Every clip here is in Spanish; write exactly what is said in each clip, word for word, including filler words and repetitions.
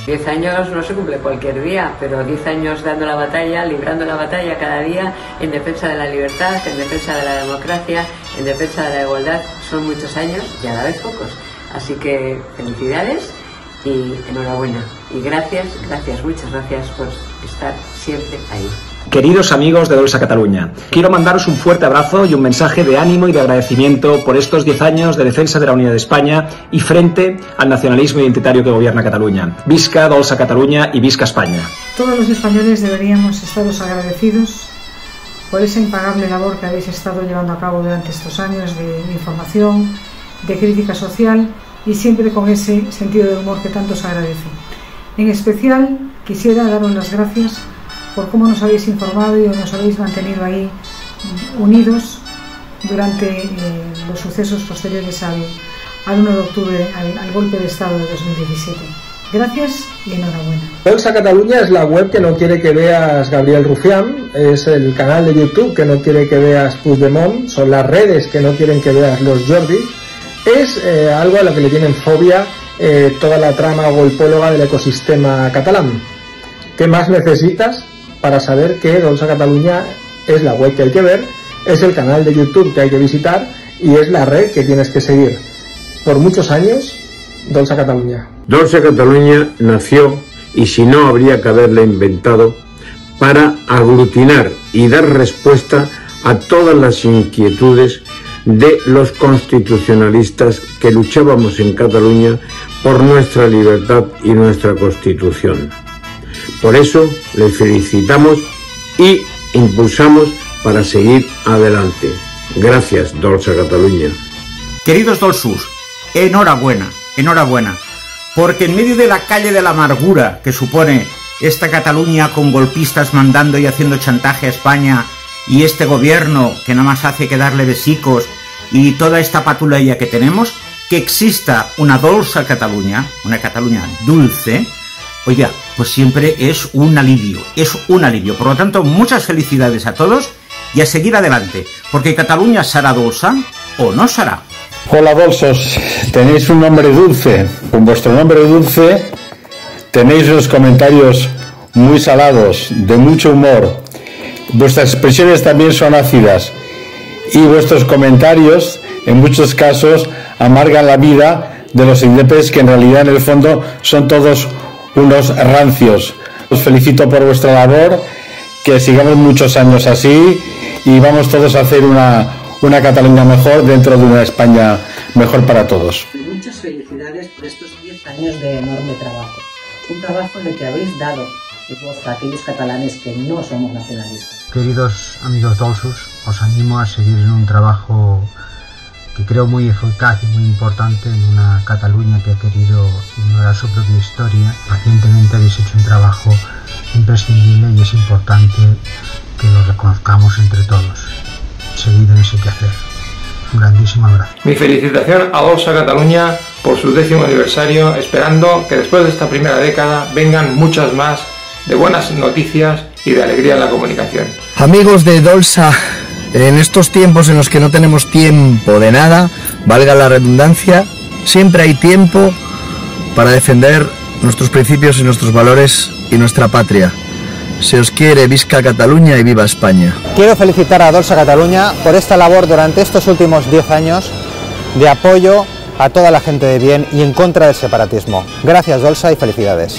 Diez años no se cumple cualquier día, pero diez años dando la batalla, librando la batalla cada día en defensa de la libertad, en defensa de la democracia, en defensa de la igualdad, son muchos años y a la vez pocos. Así que felicidades y enhorabuena. Y gracias, gracias, muchas gracias por estar siempre ahí. Queridos amigos de Dolça Catalunya, quiero mandaros un fuerte abrazo y un mensaje de ánimo y de agradecimiento por estos diez años de defensa de la unidad de España y frente al nacionalismo identitario que gobierna Cataluña. Visca Dolça Catalunya y visca España. Todos los españoles deberíamos estaros agradecidos por esa impagable labor que habéis estado llevando a cabo durante estos años de información, de crítica social y siempre con ese sentido de humor que tanto se agradece. En especial quisiera daros las gracias por cómo nos habéis informado y nos habéis mantenido ahí unidos durante eh, los sucesos posteriores al, al uno de octubre, al, al golpe de Estado de dos mil diecisiete. Gracias y enhorabuena. Dolça Catalunya es la web que no quiere que veas Gabriel Rufián, es el canal de YouTube que no quiere que veas Puigdemont, son las redes que no quieren que veas los Jordi, es eh, algo a lo que le tienen fobia eh, toda la trama golpóloga del ecosistema catalán. ¿Qué más necesitas para saber que Dolça Catalunya es la web que hay que ver, es el canal de YouTube que hay que visitar y es la red que tienes que seguir? Por muchos años, Dolça Catalunya. Dolça Catalunya nació, y si no habría que haberla inventado, para aglutinar y dar respuesta a todas las inquietudes de los constitucionalistas que luchábamos en Cataluña por nuestra libertad y nuestra Constitución. Por eso les felicitamos y impulsamos para seguir adelante. Gracias, Dolça Catalunya. Queridos dolços, enhorabuena, enhorabuena, porque en medio de la calle de la amargura que supone esta Cataluña con golpistas mandando y haciendo chantaje a España y este gobierno que nada más hace que darle besicos y toda esta patuleya que tenemos, que exista una Dolça Catalunya, una Cataluña dulce, oiga, pues siempre es un alivio, es un alivio. Por lo tanto, muchas felicidades a todos y a seguir adelante, porque Cataluña será dolça o no será. Hola dolços, tenéis un nombre dulce, con vuestro nombre dulce tenéis unos comentarios muy salados, de mucho humor, vuestras expresiones también son ácidas y vuestros comentarios en muchos casos amargan la vida de los indepes que en realidad en el fondo son todos unos rancios. Os felicito por vuestra labor, que sigamos muchos años así y vamos todos a hacer una, una Cataluña mejor dentro de una España mejor para todos. Muchas felicidades por estos diez años de enorme trabajo. Un trabajo en el que habéis dado voz a aquellos catalanes que no somos nacionalistas. Queridos amigos dolços, os animo a seguir en un trabajo que creo muy eficaz y muy importante en una Cataluña que ha querido ignorar su propia historia. Pacientemente habéis hecho un trabajo imprescindible y es importante que lo reconozcamos entre todos. Seguid en ese quehacer. Un grandísimo abrazo. Mi felicitación a Dolça Catalunya por su décimo aniversario, esperando que después de esta primera década vengan muchas más de buenas noticias y de alegría en la comunicación. Amigos de Dolça, en estos tiempos en los que no tenemos tiempo de nada, valga la redundancia, siempre hay tiempo para defender nuestros principios y nuestros valores y nuestra patria. Se os quiere, visca Cataluña y viva España. Quiero felicitar a Dolça Catalunya por esta labor durante estos últimos diez años de apoyo a toda la gente de bien y en contra del separatismo. Gracias Dolça y felicidades.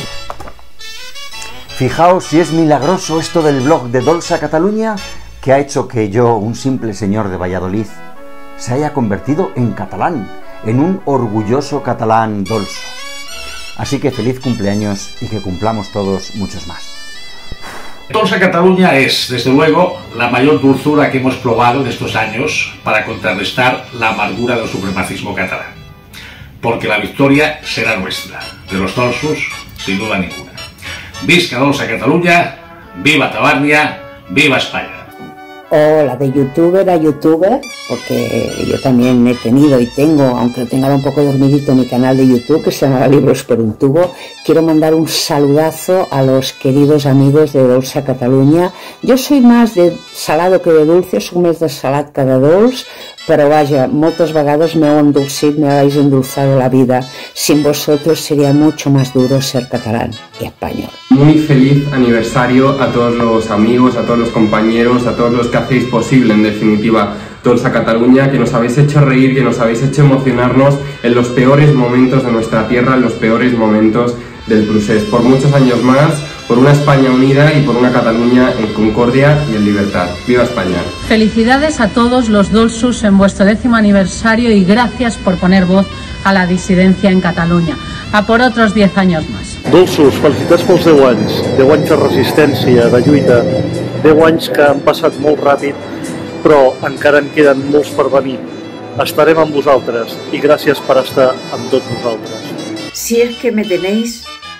Fijaos si es milagroso esto del blog de Dolça Catalunya, que ha hecho que yo, un simple señor de Valladolid, se haya convertido en catalán, en un orgulloso catalán dolço. Así que feliz cumpleaños y que cumplamos todos muchos más. Dolça Catalunya es, desde luego, la mayor dulzura que hemos probado en estos años para contrarrestar la amargura del supremacismo catalán. Porque la victoria será nuestra, de los dolços, sin duda ninguna. Visca Dolça Catalunya, viva Tabàrnia, viva España. Hola, de youtuber a youtuber. porque yo también he tenido y tengo, aunque lo tenga un poco dormidito, mi canal de YouTube que se llama Libros por un tubo. Quiero mandar un saludazo a los queridos amigos de Dolça Catalunya. Jo soy más de salado que de dulce, soc més de salat que de dolç, però vaja, moltes vegades m'heu endolcit, me habéis endulzado la vida. Sin vosotros sería mucho más duro ser catalán y español. Muy feliz aniversario a todos los amigos, a todos los compañeros, a todos los que hacéis posible, en definitiva, Dolça Catalunya, que nos habéis hecho reír, que nos habéis hecho emocionarnos en los peores momentos de nuestra tierra, en los peores momentos del procés. Por muchos años más, por una España unida y por una Cataluña en concordia y en libertad. ¡Viva España! Felicidades a todos los dolços en vuestro décimo aniversario y gracias por poner voz a la disidencia en Catalunya. A por otros diez años más. Dolços, felicitats pels deu anys, deu anys de resistència, de lluita, deu anys que han passat molt ràpid, però encara en queden molts per venir. Estarem amb vosaltres i gràcies per estar amb tots nosaltres. Si es que me tenéis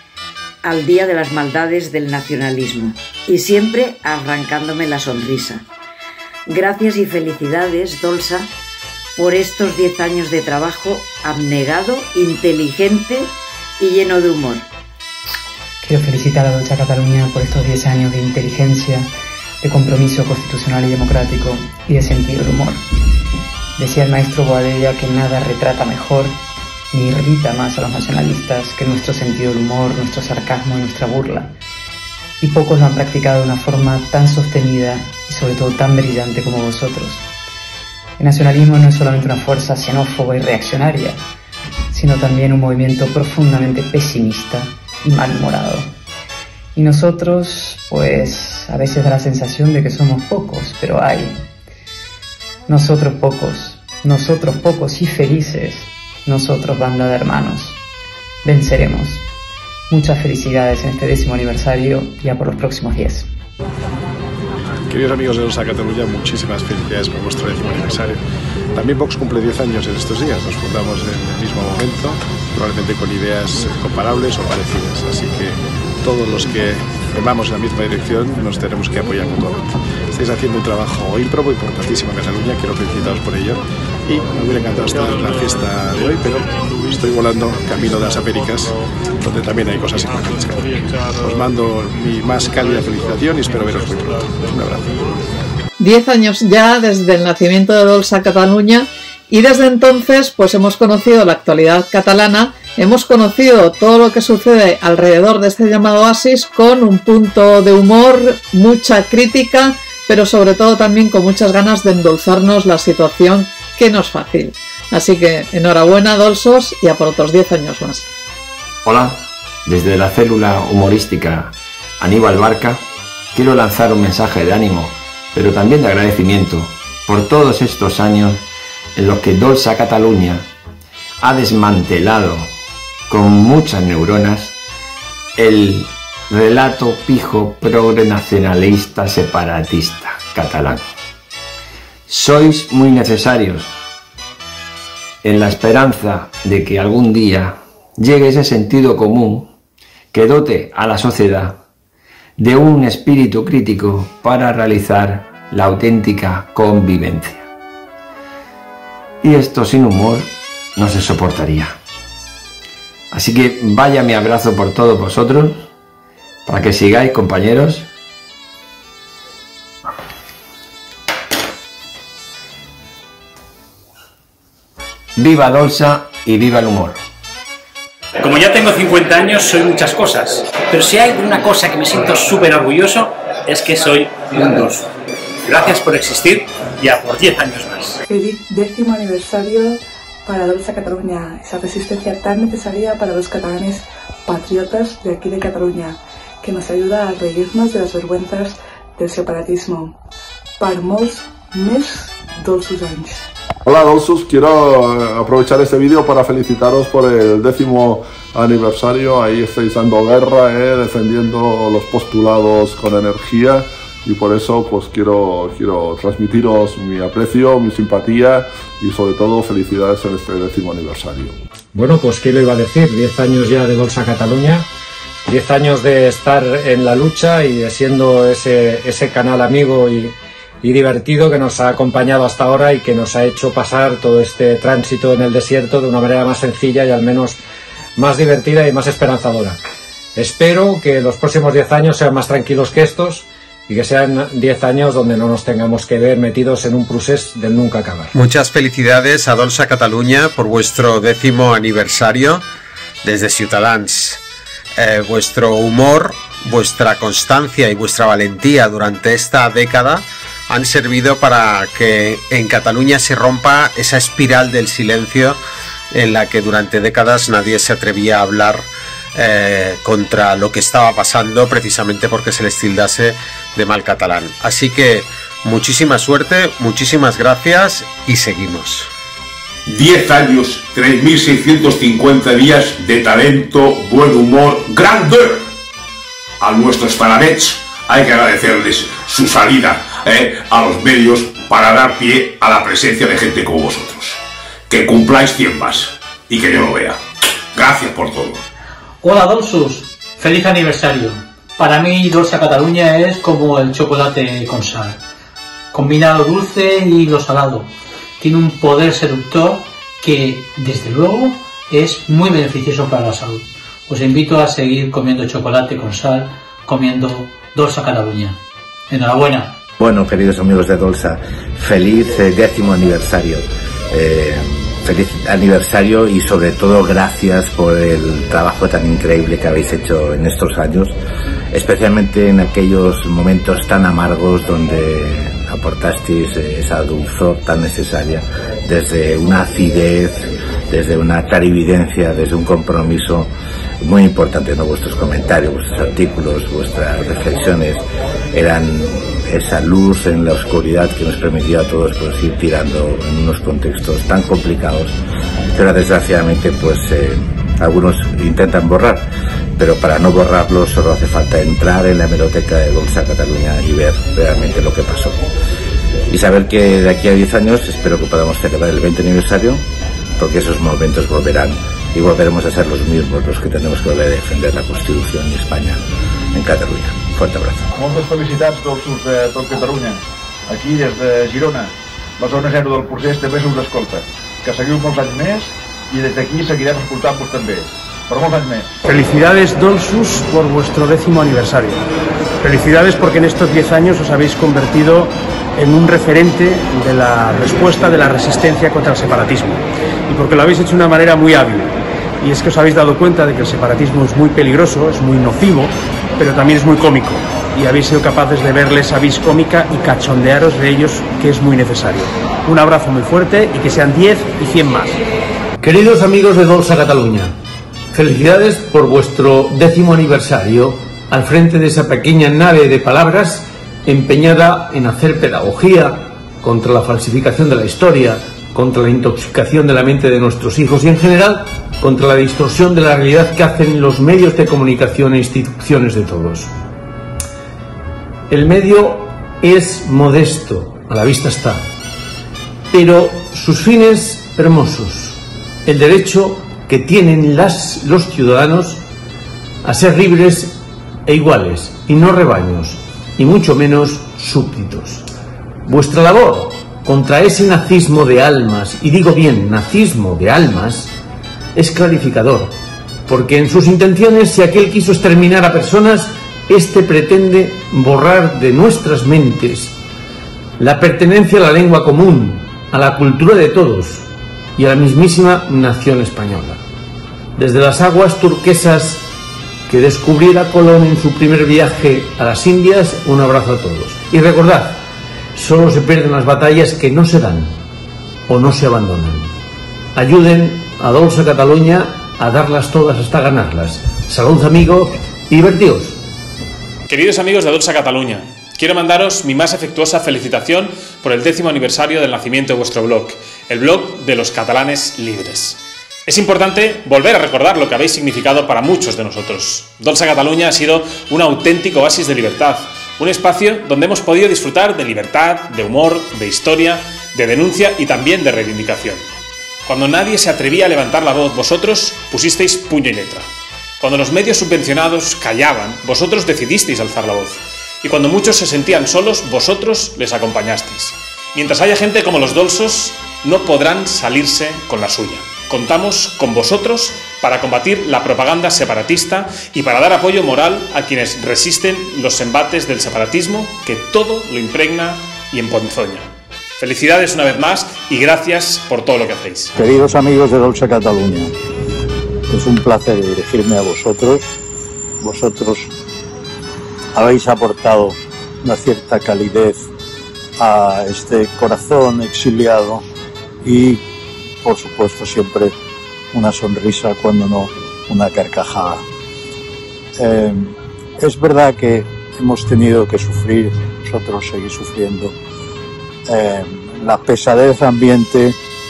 al día de las maldades del nacionalismo y siempre arrancándome la sonrisa. Gracias y felicidades, Dolça, por estos diez años de trabajo abnegado, inteligente y lleno de humor. Quiero felicitar a Dolça Catalunya por estos diez años de inteligencia, de compromiso constitucional y democrático y de sentido del humor. Decía el maestro Boadella que nada retrata mejor ni irrita más a los nacionalistas que nuestro sentido del humor, nuestro sarcasmo y nuestra burla. Y pocos lo han practicado de una forma tan sostenida y sobre todo tan brillante como vosotros. El nacionalismo no es solamente una fuerza xenófoba y reaccionaria, sino también un movimiento profundamente pesimista y malhumorado. Y nosotros, pues, a veces da la sensación de que somos pocos, pero hay. Nosotros pocos, nosotros pocos y felices, nosotros banda de hermanos. Venceremos. Muchas felicidades en este décimo aniversario y a por los próximos diez. Queridos amigos de Dolça Catalunya, muchísimas felicidades por vuestro décimo aniversario. También Vox cumple diez años en estos días, nos fundamos en el mismo momento, probablemente con ideas comparables o parecidas, así que todos los que vamos en la misma dirección nos tenemos que apoyar mutuamente. Estáis haciendo un trabajo ímprobo importantísimo en Cataluña, quiero felicitaros por ello y me hubiera encantado estar en la fiesta de hoy, pero estoy volando camino de las Américas, donde también hay cosas importantes. Os mando mi más cálida felicitación y espero veros muy pronto. Un abrazo. Diez años ya desde el nacimiento de Dolça Catalunya y desde entonces pues hemos conocido la actualidad catalana, hemos conocido todo lo que sucede alrededor de este llamado oasis con un punto de humor, mucha crítica, pero sobre todo también con muchas ganas de endulzarnos la situación, que no es fácil. Así que enhorabuena, dolços, y a por otros diez años más. Hola, desde la célula humorística Aníbal Barca quiero lanzar un mensaje de ánimo, pero también de agradecimiento por todos estos años en los que Dolça Catalunya ha desmantelado con muchas neuronas el relato pijo progre nacionalista separatista catalán. Sois muy necesarios en la esperanza de que algún día llegue ese sentido común que dote a la sociedad de un espíritu crítico para realizar la auténtica convivencia. Y esto sin humor no se soportaría. Así que vaya mi abrazo por todos vosotros, para que sigáis, compañeros. Viva Dolça y viva el humor. Como ya tengo cincuenta años, soy muchas cosas, pero si hay una cosa que me siento súper orgulloso es que soy un dolço. Gracias por existir y a por diez años más. Feliz décimo aniversario para Dolça Catalunya, esa resistencia tan necesaria para los catalanes patriotas de aquí de Cataluña, que nos ayuda a reírnos de las vergüenzas del separatismo. Per molts més dolços anys. Hola Dolços, quiero aprovechar este vídeo para felicitaros por el décimo aniversario. Ahí estáis dando guerra, eh, defendiendo los postulados con energía, y por eso pues quiero, quiero transmitiros mi aprecio, mi simpatía y sobre todo felicidades en este décimo aniversario. Bueno, pues qué le iba a decir, diez años ya de Dolça Catalunya, diez años de estar en la lucha y de siendo ese, ese canal amigo y, y divertido que nos ha acompañado hasta ahora y que nos ha hecho pasar todo este tránsito en el desierto de una manera más sencilla y al menos más divertida y más esperanzadora. Espero que los próximos diez años sean más tranquilos que estos y que sean diez años donde no nos tengamos que ver metidos en un procés del nunca acabar. Muchas felicidades a Dolça Catalunya por vuestro décimo aniversario desde Ciutadans. Eh, vuestro humor, vuestra constancia y vuestra valentía durante esta década han servido para que en Cataluña se rompa esa espiral del silencio en la que durante décadas nadie se atrevía a hablar eh, contra lo que estaba pasando, precisamente porque se les tildase de mal catalán. Así que muchísima suerte, muchísimas gracias y seguimos. diez años, tres mil seiscientos cincuenta días de talento, buen humor, grandeur. A nuestros falanets hay que agradecerles su salida eh, a los medios para dar pie a la presencia de gente como vosotros. Que cumpláis cien más y que yo lo vea. Gracias por todo. Hola Dolços, feliz aniversario. Para mí Dolça Catalunya es como el chocolate con sal. Combina lo dulce y lo salado. Tiene un poder seductor que, desde luego, es muy beneficioso para la salud. Os invito a seguir comiendo chocolate con sal, comiendo Dolça Catalunya. Enhorabuena. Bueno, queridos amigos de Dolça, feliz eh, décimo aniversario. Eh, feliz aniversario y sobre todo gracias por el trabajo tan increíble que habéis hecho en estos años, especialmente en aquellos momentos tan amargos donde aportasteis esa dulzor tan necesaria, desde una acidez, desde una clarividencia, desde un compromiso muy importante, ¿no? Vuestros comentarios, vuestros artículos, vuestras reflexiones eran esa luz en la oscuridad que nos permitió a todos pues ir tirando en unos contextos tan complicados que ahora desgraciadamente pues eh, algunos intentan borrar, pero para no borrarlo solo hace falta entrar en la hemeroteca de Dolça Catalunya y ver realmente lo que pasó. Y saber que de aquí a diez años espero que podamos celebrar el veinte aniversario, porque esos momentos volverán y volveremos a ser los mismos los que tenemos que volver a defender la Constitución y España en Catalunya. Fuerte abrazo. Moltes felicitats, dolços de tot Catalunya. Aquí, des de Girona, la zona zero del procés també us escolta. Que seguiu molts anys més i des d'aquí seguirem escoltant-vos també. Per molts anys més. Felicidades, dolços, por vuestro décimo aniversario. Felicidades porque en estos diez años os habéis convertido en un referente de la respuesta de la resistencia contra el separatismo. Y porque lo habéis hecho de una manera muy hábil. Y es que os habéis dado cuenta de que el separatismo es muy peligroso, es muy nocivo, pero también es muy cómico. Y habéis sido capaces de verle esa vis cómica y cachondearos de ellos, que es muy necesario. Un abrazo muy fuerte y que sean diez y cien más. Queridos amigos de Dolça Catalunya, felicidades por vuestro décimo aniversario al frente de esa pequeña nave de palabras empeñada en hacer pedagogía contra la falsificación de la historia, contra la intoxicación de la mente de nuestros hijos y en general contra la distorsión de la realidad que hacen los medios de comunicación e instituciones de todos. El medio es modesto, a la vista está, pero sus fines hermosos, el derecho que tienen las, los ciudadanos a ser libres e iguales, y no rebaños, y mucho menos súbditos. Vuestra labor contra ese nazismo de almas, y digo bien, nazismo de almas, es clarificador, porque en sus intenciones, si aquel quiso exterminar a personas, éste pretende borrar de nuestras mentes la pertenencia a la lengua común, a la cultura de todos y a la mismísima nación española. Desde las aguas turquesas que descubriera Colón en su primer viaje a las Indias, un abrazo a todos. Y recordad, solo se pierden las batallas que no se dan o no se abandonan. Ayuden a Dolça Catalunya a darlas todas hasta ganarlas. Salud, amigos, y divertíos. Queridos amigos de Dolça Catalunya, quiero mandaros mi más afectuosa felicitación por el décimo aniversario del nacimiento de vuestro blog, el blog de los catalanes libres. Es importante volver a recordar lo que habéis significado para muchos de nosotros. Dolça Catalunya ha sido un auténtico oasis de libertad, un espacio donde hemos podido disfrutar de libertad, de humor, de historia, de denuncia y también de reivindicación. Cuando nadie se atrevía a levantar la voz, vosotros pusisteis puño y letra. Cuando los medios subvencionados callaban, vosotros decidisteis alzar la voz. y cuando muchos se sentían solos, vosotros les acompañasteis. Mientras haya gente como los dolsos, no podrán salirse con la suya. Contamos con vosotros para combatir la propaganda separatista y para dar apoyo moral a quienes resisten los embates del separatismo que todo lo impregna y emponzoña. Felicidades una vez más y gracias por todo lo que hacéis. Queridos amigos de Dolça Catalunya, es un placer dirigirme a vosotros. Vosotros habéis aportado una cierta calidez a este corazón exiliado y, por supuesto, siempre una sonrisa, cuando no una carcajada. Eh, es verdad que hemos tenido que sufrir, nosotros seguís sufriendo, eh, la pesadez ambiente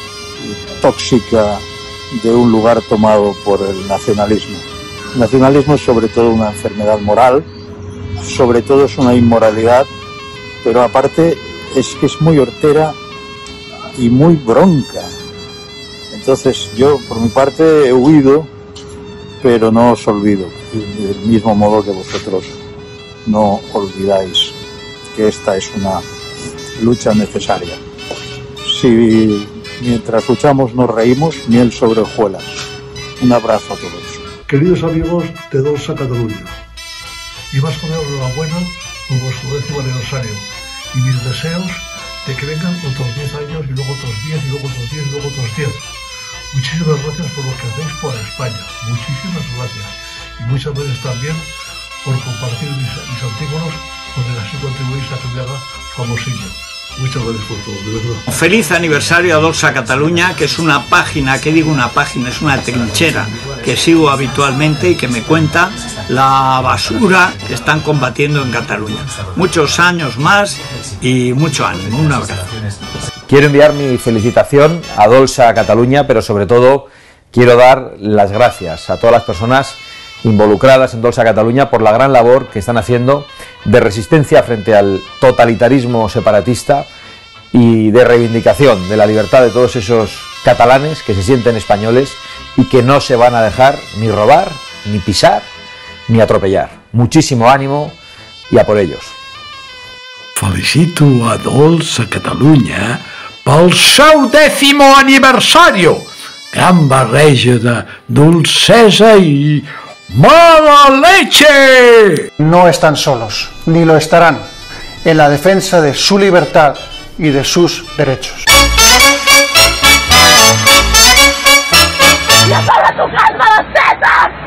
tóxica de un lugar tomado por el nacionalismo. El nacionalismo es sobre todo una enfermedad moral, sobre todo es una inmoralidad, pero aparte es que es muy hortera y muy bronca. Entonces yo por mi parte he huido, pero no os olvido, del mismo modo que vosotros no olvidáis que esta es una lucha necesaria. Si mientras luchamos nos reímos, miel sobre hojuelas. Un abrazo a todos. Queridos amigos de Dolça Catalunya, y más con enhorabuena por vuestro décimo aniversario y mis deseos de que vengan otros diez años y luego otros diez y luego otros diez y luego otros diez. Muchísimas gracias por lo que hacéis por España, muchísimas gracias, y muchas gracias también por compartir mis, mis artículos, donde así contribuís a que me haga famosillo. Muchas gracias por todo, de verdad. Feliz aniversario a Dolça Catalunya, que es una página, que digo una página, es una trinchera que sigo habitualmente y que me cuenta la basura que están combatiendo en Cataluña. Muchos años más y mucho ánimo. Un abrazo. Quiero enviar mi felicitación a Dolça Catalunya, pero sobre todo quiero dar las gracias a todas las personas involucradas en Dolça Catalunya por la gran labor que están haciendo de resistencia frente al totalitarismo separatista y de reivindicación de la libertad de todos esos catalanes que se sienten españoles y que no se van a dejar ni robar, ni pisar, ni atropellar. Muchísimo ánimo y a por ellos. Felicito a Dolça Catalunya pel seu dècimo aniversario. Gran barreja de dulcesa y mala leche. No están solos, ni lo estarán, en la defensa de su libertad y de sus derechos. ¡Ya para tu calma, las tetas!